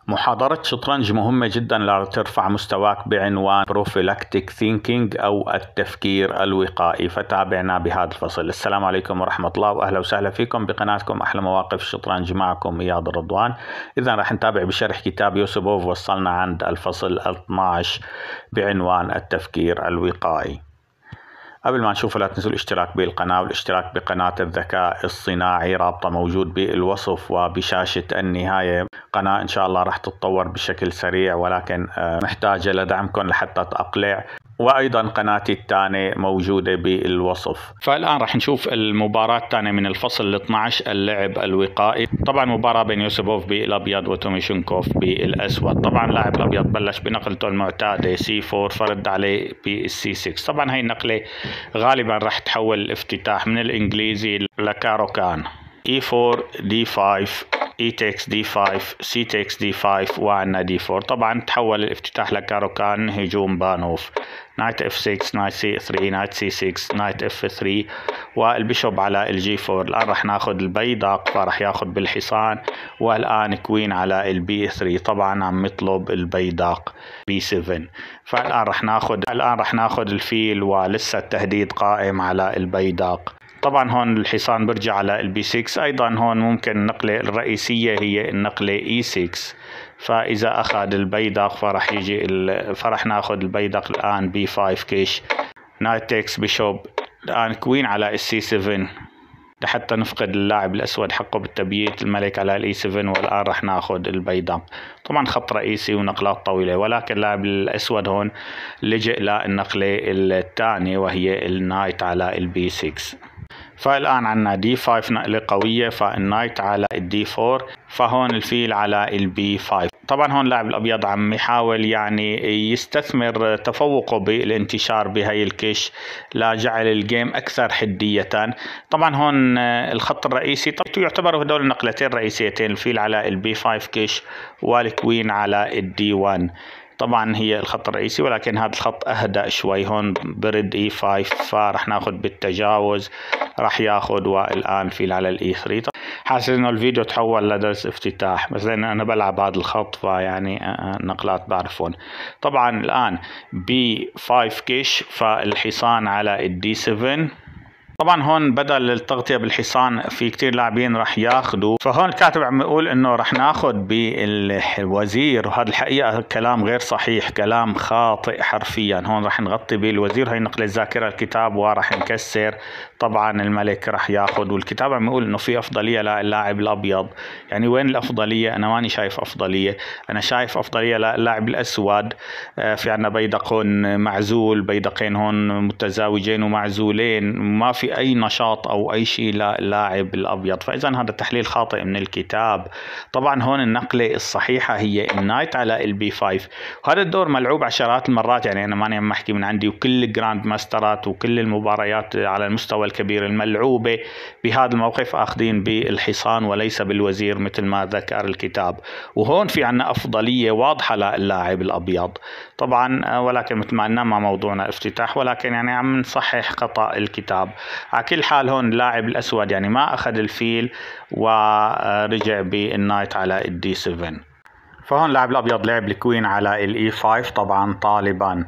محاضرة شطرنج مهمة جدا لترفع مستواك بعنوان Prophylactic Thinking أو التفكير الوقائي، فتابعنا بهذا الفصل. السلام عليكم ورحمة الله وأهلا وسهلا فيكم بقناتكم أحلى مواقف الشطرنج، معكم إياد الرضوان. إذا راح نتابع بشرح كتاب يوسبوف، وصلنا عند الفصل 12 بعنوان التفكير الوقائي. قبل ما نشوفه لا تنسوا الاشتراك بالقناة والاشتراك بقناة الذكاء الصناعي، رابطة موجود بالوصف وبشاشة النهاية. قناة إن شاء الله راح تتطور بشكل سريع، ولكن محتاجة لدعمكم لحتى تقلع، وأيضا قناتي الثانية موجودة بالوصف. فالآن راح نشوف المباراة الثانية من الفصل 12، اللعب الوقائي. طبعا مباراة بين يوسبوف بالأبيض وتوميشنكوف بالأسود. طبعا لاعب الأبيض بلش بنقلته المعتادة C4، فرد عليه بالC6. طبعا هاي النقلة غالبا راح تحول الافتتاح من الإنجليزي لكاروكان. E4 D5 E takes D5 C takes D5 وعنا D4. طبعا تحول الافتتاح لكاروكان هجوم بانوف. نايت F6 نايت C3 نايت C6 نايت F3 والبيشوب على الجي 4. الآن راح ناخذ البيدق، فراح ياخذ بالحصان، والآن كوين على البي 3. طبعا عم يطلب البيدق B7. فالآن راح ناخذ الفيل، ولسه التهديد قائم على البيدق. طبعا هون الحصان برجع على البي 6. ايضا هون ممكن النقلة الرئيسية هي النقلة اي 6. فاذا اخذ البيدق فرح ناخذ البيدق الان بي 5 كيش. نايت تيكس بيشوب. الان كوين على السي 7 لحتى نفقد اللاعب الاسود حقه بالتبييت. الملك على الاي 7، والان راح ناخذ البيدق. طبعا خط رئيسي ونقلات طويلة، ولكن اللاعب الاسود هون لجئ للنقلة الثانية وهي النايت على البي 6. فالآن عنا D5 نقلة قوية، فالنايت على الD4، فهون الفيل على البي 5. طبعا هون لاعب الأبيض عم يحاول يعني يستثمر تفوقه بالانتشار بهاي الكش لجعل الجيم أكثر حدية. طبعا هون الخط الرئيسي يعتبر هدول النقلتين رئيسيتين، الفيل على البي 5 كش والكوين على الدي 1. طبعا هي الخط الرئيسي، ولكن هذا الخط أهدأ شوي. هون برد اي 5، فرح ناخذ بالتجاوز، راح ياخذ، والآن فيل على الاي 3. حاسس انه الفيديو تحول لدرس افتتاح، بس لان انا بلعب هذا الخط فيعني نقلات بعرفون. طبعا الآن بي 5 كيش، فالحصان على الدي 7. طبعا هون بدل التغطية بالحصان في كتير لاعبين راح ياخذوا، فهون الكاتب عم يقول انه راح ناخذ بالوزير، وهذا الحقيقة كلام غير صحيح، كلام خاطئ حرفيا. هون راح نغطي بالوزير، هي نقل الذاكرة الكتاب، وراح نكسر. طبعا الملك راح ياخذ، والكتاب عم يقول انه في افضلية للاعب الابيض. يعني وين الافضلية؟ انا ماني شايف افضلية، انا شايف افضلية للاعب الاسود. في عنا بيدق هون معزول، بيدقين هون متزاوجين ومعزولين، ما في أي نشاط أو أي شيء للاعب الأبيض. فإذا هذا تحليل خاطئ من الكتاب. طبعا هون النقلة الصحيحة هي النايت على البي 5. وهذا الدور ملعوب عشرات المرات، يعني أنا ماني عم أحكي من عندي، وكل الجراند ماسترات وكل المباريات على المستوى الكبير الملعوبة بهذا الموقف أخذين بالحصان وليس بالوزير مثل ما ذكر الكتاب. وهون في عنا أفضلية واضحة للاعب الأبيض طبعا، ولكن مثل ما قلنا ما موضوعنا افتتاح، ولكن يعني عم نصحح خطأ الكتاب. على كل حال هون اللاعب الأسود يعني ما أخذ الفيل ورجع بالنايت على الدي 7. فهون اللاعب الأبيض لعب الكوين على الإي 5، طبعا طالبا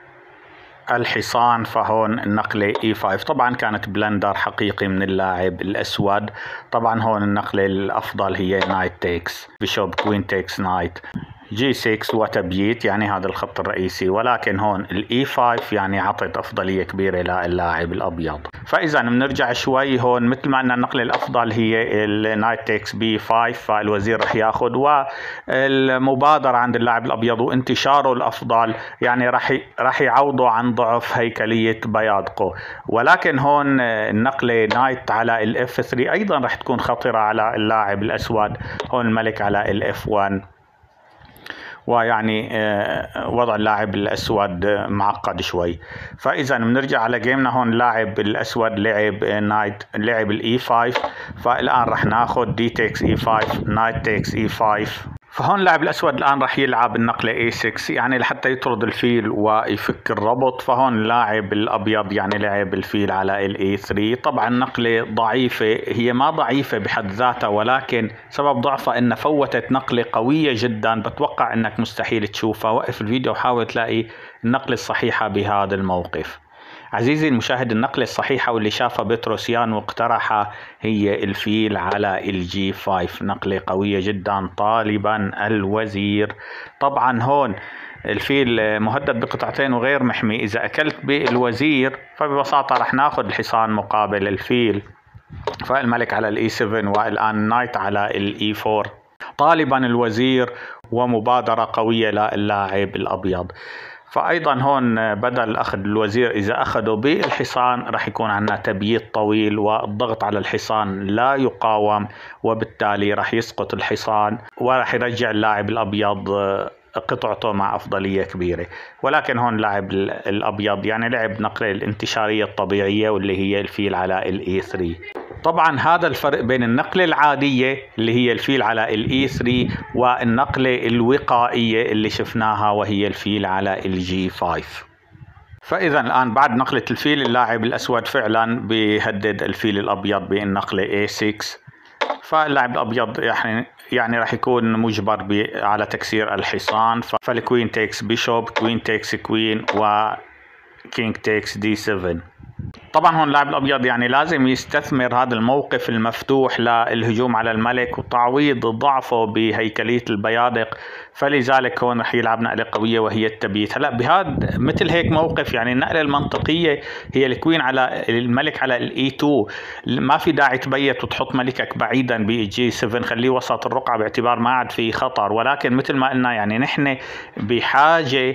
الحصان. فهون النقلة اي 5 طبعا كانت بلندر حقيقي من اللاعب الأسود. طبعا هون النقلة الأفضل هي نايت تيكس بيشوب كوين تيكس نايت جي 6 وتبييت، يعني هذا الخط الرئيسي. ولكن هون الاي 5 يعني عطت افضليه كبيره للاعب الابيض. فاذا بنرجع شوي، هون مثل ما قلنا النقله الافضل هي النايت تيكس بي 5، فالوزير رح ياخذ، والمبادره عند اللاعب الابيض وانتشاره الافضل يعني رح يعوضوا عن ضعف هيكليه بيادقه. ولكن هون النقله نايت على الاف 3 ايضا رح تكون خطره على اللاعب الاسود. هون الملك على الاف 1، ويعني وضع اللاعب الأسود معقد شوي. فإذا بنرجع على جيمنا، هون اللاعب الأسود لعب نايت، لعب الإي 5. فالآن رح ناخذ دي تيكس إي 5 نايت تيكس إي 5. فهون اللاعب الأسود الآن راح يلعب النقلة A6 يعني لحتى يطرد الفيل ويفك الربط. فهون اللاعب الأبيض يعني لعب الفيل على ال A3. طبعا نقلة ضعيفة، هي ما ضعيفة بحد ذاتها ولكن سبب ضعفها إن فوتت نقلة قوية جدا بتوقع إنك مستحيل تشوفها. وقف الفيديو وحاول تلاقي النقلة الصحيحة بهذا الموقف. عزيزي المشاهد، النقلة الصحيحة واللي شافها بطروسيان واقترحها هي الفيل على الجي 5. نقلة قوية جدا طالبا الوزير. طبعا هون الفيل مهدد بقطعتين وغير محمي، إذا أكلت بالوزير فببساطة رح ناخذ الحصان مقابل الفيل. فالملك على الإي 7 والآن النايت على الإي 4 طالبا الوزير ومبادرة قوية للاعب الأبيض. فأيضا هون بدل أخذ الوزير إذا أخذوا بالحصان رح يكون عندنا تبييت طويل والضغط على الحصان لا يقاوم، وبالتالي رح يسقط الحصان ورح يرجع اللاعب الأبيض قطعته مع أفضلية كبيرة. ولكن هون لاعب الأبيض يعني لعب نقلة الانتشارية الطبيعية واللي هي الفيل على الإي 3. طبعا هذا الفرق بين النقلة العادية اللي هي الفيل على الإي 3 والنقلة الوقائية اللي شفناها وهي الفيل على الجي 5. فإذا الآن بعد نقلة الفيل اللاعب الأسود فعلا بيهدد الفيل الأبيض بالنقلة A6. فاللاعب الأبيض يعني راح يكون مجبر على تكسير الحصان. فالكوين تيكس بيشوب، كوين تيكس كوين، وكينج تيكس دي 7. طبعا هون اللاعب الأبيض يعني لازم يستثمر هذا الموقف المفتوح للهجوم على الملك وتعويض ضعفه بهيكلية البيادق. فلذلك هون رح يلعب نقلة قوية وهي التبييت. هلا بهذا مثل هيك موقف يعني النقلة المنطقية هي الكوين على الملك على الإي 2. ما في داعي تبيت وتحط ملكك بعيدا بالجي 7، خليه وسط الرقعة باعتبار ما عاد في خطر. ولكن مثل ما قلنا يعني نحن بحاجة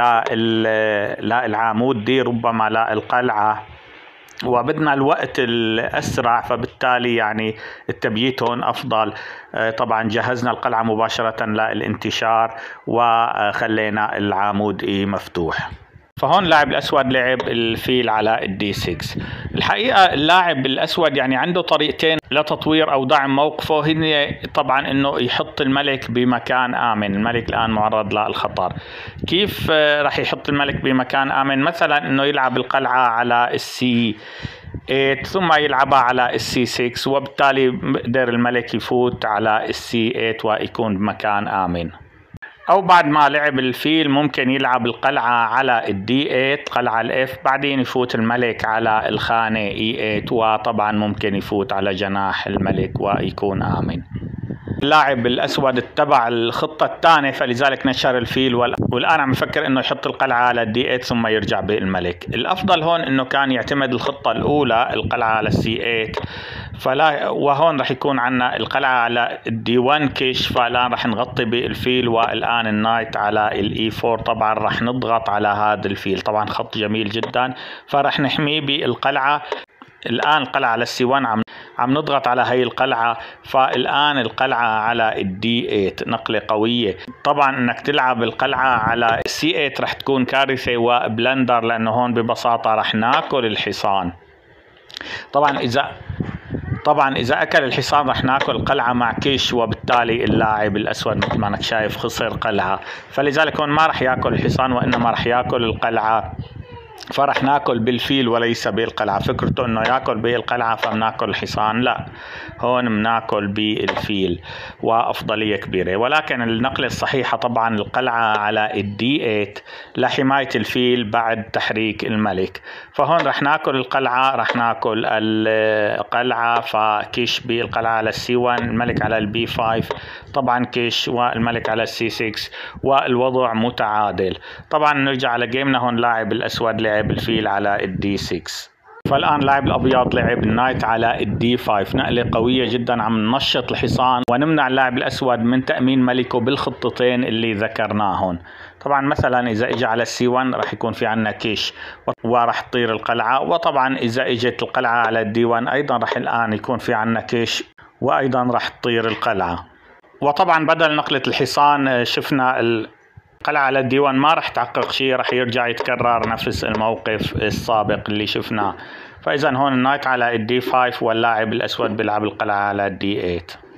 للعمود دي ربما للقلعة وبدنا الوقت الأسرع، فبالتالي يعني التبييت هون أفضل. طبعا جهزنا القلعة مباشرة للانتشار وخلينا العمود مفتوح. فهون اللاعب الأسود لعب الفيل على الدي 6. الحقيقة اللاعب الأسود يعني عنده طريقتين لتطوير أو دعم موقفه، هي طبعا أنه يحط الملك بمكان آمن. الملك الآن معرض للخطر. كيف رح يحط الملك بمكان آمن؟ مثلا أنه يلعب القلعة على السي 8 ثم يلعبها على السي 6 وبالتالي بقدر الملك يفوت على السي 8 ويكون بمكان آمن. أو بعد ما لعب الفيل ممكن يلعب القلعة على الدي 8 قلعة الإف، بعدين يفوت الملك على الخانة إي 8 وطبعا ممكن يفوت على جناح الملك ويكون آمن. اللاعب الأسود اتبع الخطة الثانية فلذلك نشر الفيل والآن عم يفكر إنه يحط القلعة على الدي 8 ثم يرجع بالملك. الأفضل هون إنه كان يعتمد الخطة الأولى القلعة على السي 8 وهون رح يكون عنا القلعة على الدي 1 كش. فالآن رح نغطي بالفيل والآن النايت على الإي 4. طبعا رح نضغط على هذا الفيل، طبعا خط جميل جدا فرح نحميه بالقلعة. الآن القلعة على السي 1 عم نضغط على هاي القلعة. فالآن القلعة على الدي 8 نقلة قوية. طبعا انك تلعب القلعة على السي 8 رح تكون كارثة وبلندر لانه هون ببساطة رح ناكل الحصان. طبعا اذا اكل الحصان رح ناكل القلعة مع كيش وبالتالي اللاعب الاسود مثل ما انك شايف خسر قلعة. فلذلك هون ما رح ياكل الحصان وانما رح ياكل القلعة، فرح ناكل بالفيل وليس بالقلعة. فكرته انه ياكل بالقلعة فبناكل الحصان، لا هون بناكل بالفيل وافضلية كبيرة. ولكن النقلة الصحيحة طبعا القلعة على الدي 8 لحماية الفيل بعد تحريك الملك. فهون رح ناكل القلعة، رح ناكل القلعة فكيش بالقلعة على السي 1، الملك على البي 5 طبعا كيش والملك على السي 6 والوضع متعادل. طبعا نرجع على جيمنا. هون لاعب الاسود لعب الفيل على الدي 6. فالآن لاعب الأبيض لعب النايت على الدي 5. نقلة قوية جدا عم ننشط الحصان ونمنع اللاعب الأسود من تأمين ملكه بالخطتين اللي ذكرناهن. طبعا مثلا إذا إجا على السي 1 رح يكون في عنا كيش ورح تطير القلعة. وطبعا إذا إجت القلعة على الدي 1 أيضا رح الآن يكون في عنا كيش وأيضا رح تطير القلعة. وطبعا بدل نقلة الحصان شفنا القلعة على الدي 1 ما رح تحقق شيء، رح يرجع يتكرر نفس الموقف السابق اللي شفناه. فإذا هون النايت على الدي 5 واللاعب الأسود بيلعب القلعة على الدي 8.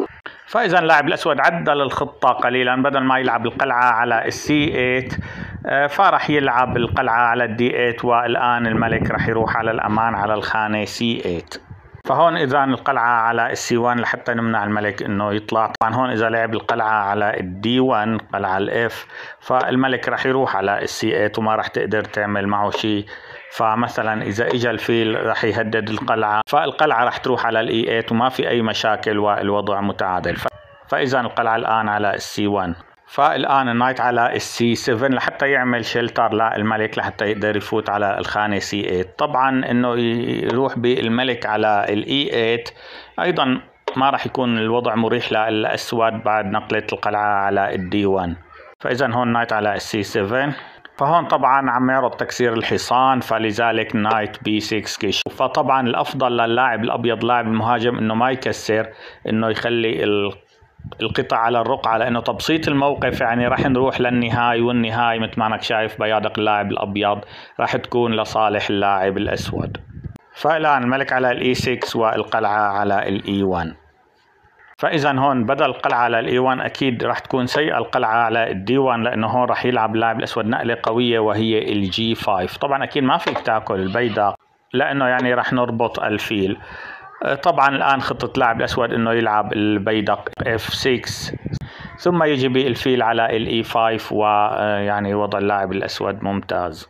فإذا اللاعب الأسود عدل الخطة قليلا، بدل ما يلعب القلعة على السي 8 فراح يلعب القلعة على الدي 8، والآن الملك راح يروح على الأمان على الخانة سي 8. فهون إذا القلعة على السي 1 لحتى نمنع الملك إنه يطلع. طبعا هون إذا لعب القلعة على الدي 1 قلعة الإف، فالملك راح يروح على السي 8 وما راح تقدر تعمل معه شيء. فمثلا إذا إجا الفيل راح يهدد القلعة، فالقلعة راح تروح على الإي 8 وما في أي مشاكل والوضع متعادل. فإذا القلعة الآن على السي 1. فالآن النايت على السي 7 لحتى يعمل شيلتر للملك لحتى يقدر يفوت على الخانة سي 8. طبعا إنه يروح بالملك على الإي 8 أيضا ما راح يكون الوضع مريح للأسود بعد نقلة القلعة على الدي 1. فإذا هون نايت على السي 7. فهون طبعا عم يعرض تكسير الحصان، فلذلك نايت بي 6 كيش. فطبعا الأفضل للاعب الأبيض لاعب المهاجم إنه ما يكسر، إنه يخلي القطع على الرقعة، لأنه تبسيط الموقف يعني راح نروح للنهاية، والنهاية مثل ما انك شايف بيادق اللاعب الأبيض راح تكون لصالح اللاعب الأسود. فالآن الملك على الإي 6 والقلعة على الإي 1. فإذا هون بدل القلعة على الإي 1 أكيد راح تكون سيئة القلعة على الدي 1، لأنه هون راح يلعب اللاعب الأسود نقلة قوية وهي الجي 5. طبعا أكيد ما فيك تاكل البيدق لأنه يعني راح نربط الفيل. طبعا الآن خطة اللاعب الأسود إنه يلعب البيدق F6 ثم يجي بالفيل على الإي 5، ويعني وضع اللاعب الأسود ممتاز.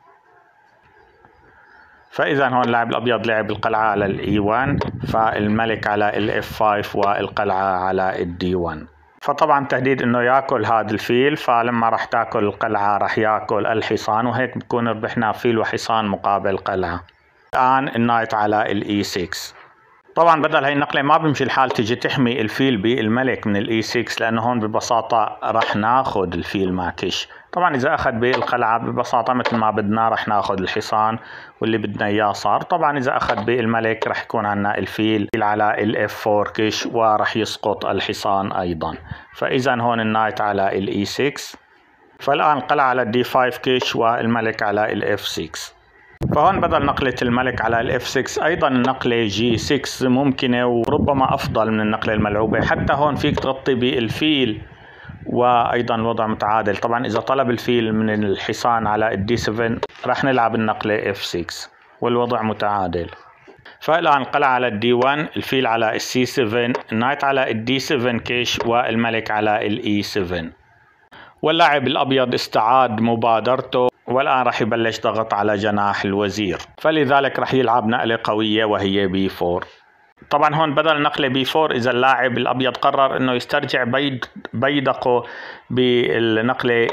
فإذا هون اللاعب الأبيض لعب القلعة على الإي 1، فالملك على الإف 5 والقلعة على الدي 1. فطبعا تهديد إنه يأكل هذا الفيل، فلما راح تأكل القلعة راح يأكل الحصان، وهيك بتكون ربحنا فيل وحصان مقابل قلعة. الآن النايت على الإي 6. طبعا بدل هاي النقلة ما بمشي الحال تجي تحمي الفيل بالملك من الإي 6، لأنه هون ببساطة راح ناخد الفيل مع كش. طبعا إذا أخذ بالقلعة ببساطة مثل ما بدنا راح ناخد الحصان واللي بدنا إياه صار. طبعا إذا أخذ بالملك راح يكون عنا الفيل على الإف 4 كش، وراح يسقط الحصان أيضا. فإذا هون النايت على الإي 6. فالآن القلعة على الدي 5 كش والملك على الإف 6. فهون بدل نقلة الملك على الإف 6 أيضا النقلة جي 6 ممكنة، وربما أفضل من النقلة الملعوبة. حتى هون فيك تغطي بالفيل وأيضا الوضع متعادل. طبعا إذا طلب الفيل من الحصان على الدي 7 راح نلعب النقلة إف 6 والوضع متعادل. فالآن القلعة على الدي 1، الفيل على السي 7، النايت على الدي 7 كيش، والملك على الإي 7. واللاعب الأبيض استعاد مبادرته، والآن راح يبلش ضغط على جناح الوزير، فلذلك راح يلعب نقلة قوية وهي بي 4. طبعا هون بدل نقلة بي 4 إذا اللاعب الأبيض قرر إنه يسترجع بيدقه بالنقلة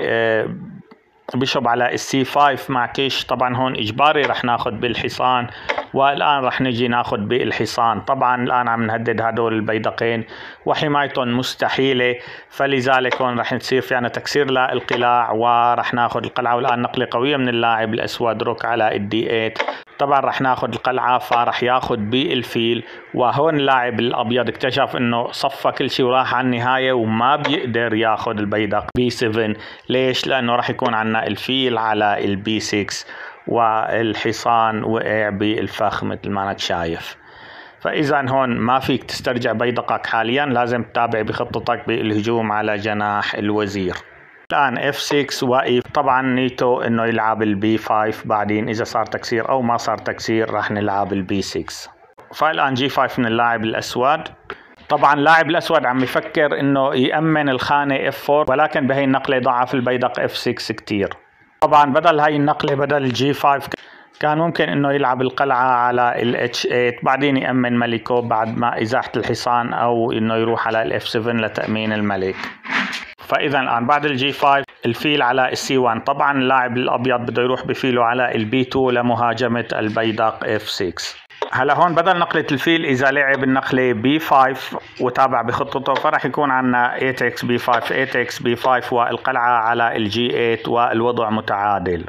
بيشوب على السي 5 مع كيش، طبعا هون إجباري راح ناخد بالحصان، والآن راح نجي ناخد بالحصان. طبعا الآن عم نهدد هدول البيدقين وحمايتهم مستحيلة، فلذلك هون راح نصير في عنا تكسير للقلاع وراح ناخد القلعة. والآن نقلة قوية من اللاعب الأسود روك على الدي 8. طبعا راح ناخد القلعة، فراح ياخد بالفيل. وهون اللاعب الأبيض اكتشف انه صفى كل شيء وراح على النهاية وما بيقدر ياخد البيدق بي 7. ليش؟ لأنه راح يكون عنا الفيل على البي 6 والحصان وقع بالفخ مثل ما انك شايف. فإذا هون ما فيك تسترجع بيدقك حاليا، لازم تتابع بخطتك بالهجوم على جناح الوزير. الآن F6 واقف. طبعا نيته انه يلعب البي 5، بعدين اذا صار تكسير او ما صار تكسير راح نلعب البي 6. فالآن جي 5 من اللاعب الأسود. طبعا اللاعب الأسود عم يفكر انه يأمن الخانة F4، ولكن بهي النقلة ضعف البيدق F6 كتير. طبعا بدل هاي النقلة بدل الجي 5 كان ممكن انه يلعب القلعة على الاتش 8، بعدين يأمن ملكه بعد ما ازاحة الحصان، او انه يروح على الاف 7 لتأمين الملك. فاذا الان بعد الجي 5 الفيل على السي 1. طبعا اللاعب الابيض بده يروح بفيله على البي 2 لمهاجمة البيدق اف 6. هلا هون بدل نقلة الفيل اذا لعب النقلة بي 5 وتابع بخطته فراح يكون عندنا 8x بي 5 8x بي 5 والقلعة على الجي 8 والوضع متعادل.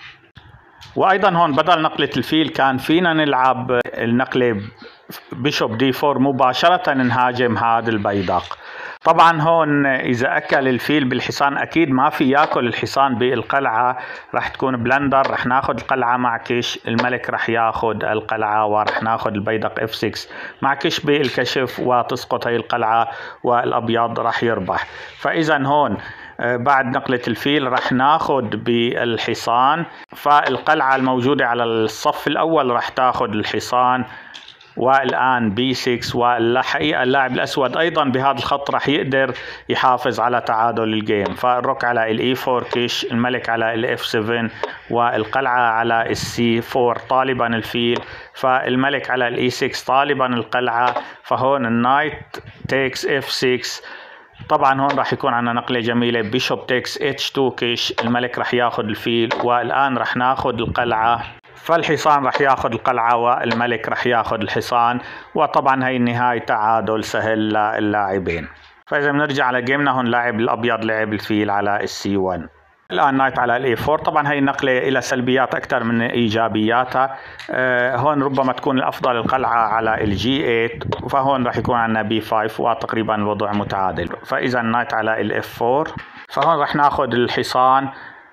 وايضا هون بدل نقلة الفيل كان فينا نلعب النقلة بيشوب دي 4 مباشرة نهاجم هذا البيدق. طبعا هون اذا اكل الفيل بالحصان اكيد ما في ياكل الحصان بالقلعة، راح تكون بلندر، راح ناخذ القلعة مع كش، الملك راح ياخذ القلعة وراح ناخذ البيدق F6 مع كش بالكشف وتسقط هي القلعة والابيض راح يربح. فاذا هون بعد نقلة الفيل راح ناخذ بالحصان، فالقلعة الموجودة على الصف الاول راح تاخذ الحصان، والآن B6. والحقيقة اللاعب الأسود أيضا بهذا الخط راح يقدر يحافظ على تعادل الجيم. فالروك على ال E4 كش، الملك على ال F7 والقلعة على ال C4 طالبا الفيل، فالملك على ال E6 طالبا القلعة. فهون النايت تيكس F6. طبعا هون راح يكون عندنا نقلة جميلة، بيشوب تيكس H2 كش، الملك راح ياخذ الفيل، والآن راح ناخذ القلعة، فالحصان راح ياخذ القلعة والملك راح ياخذ الحصان. وطبعا هي النهاية تعادل سهل للاعبين. فإذا بنرجع على جيمنا، هون لاعب الأبيض لعب الفيل على السي 1. الآن نايت على الاي 4. طبعا هي النقلة إلى سلبيات أكثر من إيجابياتها. هون ربما تكون الأفضل القلعة على الجي 8، فهون راح يكون عندنا بي 5 وتقريبا الوضع متعادل. فإذا نايت على الاف 4، فهون راح ناخذ الحصان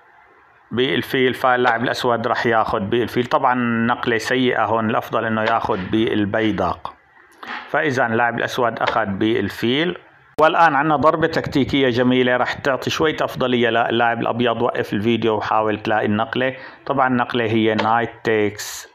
بالفيل، فاللاعب الأسود راح ياخذ بالفيل. طبعا نقلة سيئة، هون الأفضل إنه ياخذ بالبيدق. فإذا اللاعب الأسود أخذ بالفيل. والآن عندنا ضربة تكتيكية جميلة راح تعطي شوية أفضلية للاعب الأبيض. وقف الفيديو وحاول تلاقي النقلة. طبعا النقلة هي نايت تيكس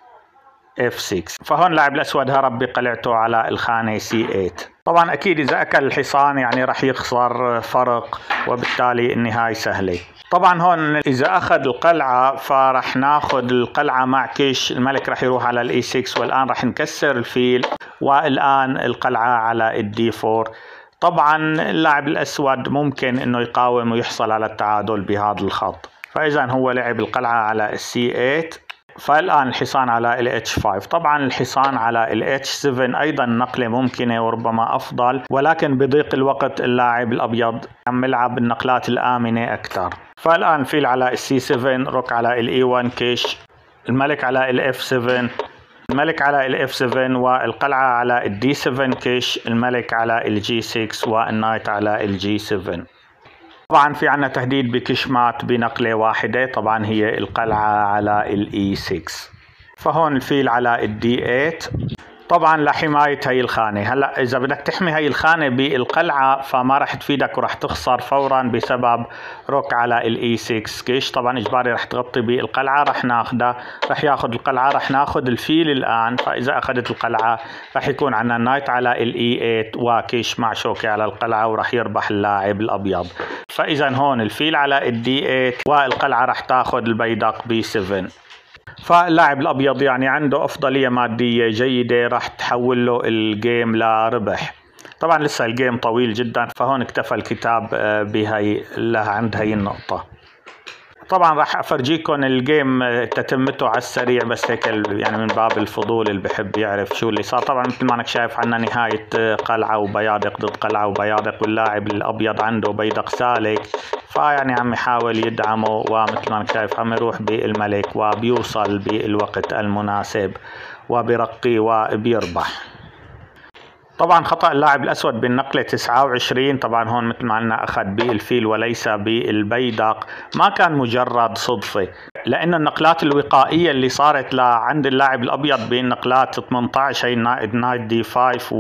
F6. فهون اللاعب الأسود هرب بقلعته على الخانة C8. طبعا أكيد إذا أكل الحصان يعني راح يخسر فرق، وبالتالي النهاية سهلة. طبعا هون إذا أخذ القلعة فراح ناخذ القلعة مع كش، الملك راح يروح على الإي 6، والآن راح نكسر الفيل، والآن القلعة على الدي 4. طبعا اللاعب الأسود ممكن إنه يقاوم ويحصل على التعادل بهذا الخط. فإذا هو لعب القلعة على السي 8، فالآن الحصان على ال H5. طبعا الحصان على ال H7 أيضا نقلة ممكنة وربما أفضل، ولكن بضيق الوقت اللاعب الأبيض عم يلعب بالنقلات الآمنة أكثر. فالآن فيل على ال C7، روك على ال E1 كش، الملك على ال F7، الملك على ال F7 والقلعة على ال D7 كش، الملك على ال G6 والنايت على ال G7. طبعا في عنا تهديد بكشمات بنقلة واحدة، طبعا هي القلعة على ال E6. فهون الفيل على ال D8 طبعا لحماية هي الخانة. هلا إذا بدك تحمي هي الخانة بالقلعة فما راح تفيدك وراح تخسر فورا بسبب روك على ال E6 كيش. طبعا إجباري راح تغطي بالقلعة، راح ناخدها، راح ياخد القلعة، راح ناخد الفيل الآن. فإذا أخذت القلعة راح يكون عندنا نايت على ال E8 وكيش مع شوكة على القلعة، وراح يربح اللاعب الأبيض. فإذا هون الفيل على ال D8 والقلعة راح تاخد البيدق B7. فاللاعب الأبيض يعني عنده أفضلية مادية جيدة راح تحول له الجيم لربح. طبعا لسه الجيم طويل جدا، فهون اكتفى الكتاب بهي عند هي النقطة. طبعا راح أفرجيكم الجيم تتمته على السريع، بس هيك يعني من باب الفضول اللي بحب يعرف شو اللي صار. طبعا مثل ما انك شايف عنا نهاية قلعة وبيادق ضد قلعة وبيادق، واللاعب الأبيض عنده بيدق سالك، فيعني عم يحاول يدعمه، ومثل ما انك شايف عم يروح بالملك وبيوصل بالوقت المناسب وبرقي وبيربح. طبعا خطأ اللاعب الأسود بالنقلة 29. طبعا هون مثل ما قلنا أخذ بالفيل وليس بالبيدق، ما كان مجرد صدفة، لأن النقلات الوقائية اللي صارت عند اللاعب الأبيض بالنقلات 18 هي نايت دي 5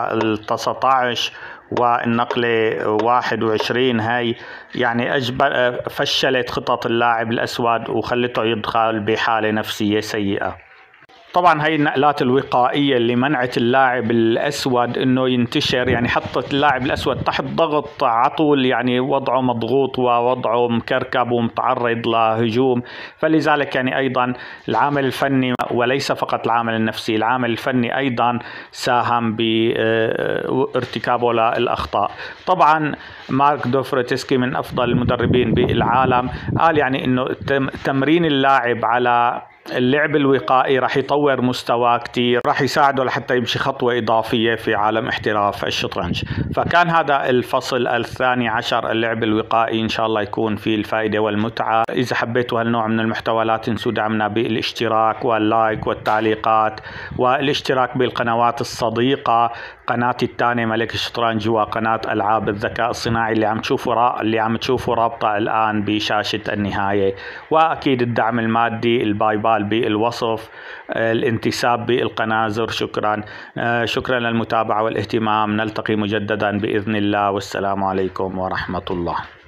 وال19 والنقلة 21 هاي يعني فشلت خطط اللاعب الأسود وخلته يدخل بحالة نفسية سيئة. طبعا هي النقلات الوقائية اللي منعت اللاعب الأسود انه ينتشر، يعني حطت اللاعب الأسود تحت ضغط عطول، يعني وضعه مضغوط ووضعه مكركب ومتعرض لهجوم. فلذلك يعني ايضا العامل الفني وليس فقط العامل النفسي، العامل الفني ايضا ساهم بارتكابه للأخطاء. طبعا مارك دوفرتسكي من افضل المدربين بالعالم قال يعني انه تمرين اللاعب على اللعب الوقائي راح يطور مستواه كتير، راح يساعده لحتى يمشي خطوة إضافية في عالم احتراف الشطرنج. فكان هذا الفصل 12 اللعب الوقائي، إن شاء الله يكون فيه الفائدة والمتعة. إذا حبيتوا هالنوع من المحتوى لا تنسوا دعمنا بالاشتراك واللايك والتعليقات والاشتراك بالقنوات الصديقة، قناتي الثانية ملك الشطرنج وقناة ألعاب الذكاء الصناعي اللي عم تشوفوا رابطة الآن بشاشة النهاية، وأكيد الدعم المادي الباي بال بالوصف، الانتساب بالقناة. شكرا للمتابعة والاهتمام، نلتقي مجددا بإذن الله، والسلام عليكم ورحمة الله.